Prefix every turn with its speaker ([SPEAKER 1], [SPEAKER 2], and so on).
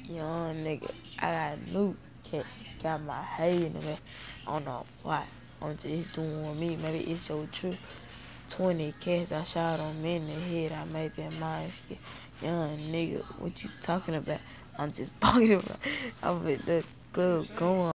[SPEAKER 1] Young nigga, I got new cats, got my hay in the back. I don't know why. I'm just doing me. Maybe it's your truth. 20 cats I shot on me in the head. I made that mind skip. Young nigga, what you talking about? I'm just talking about. I'm at the club going.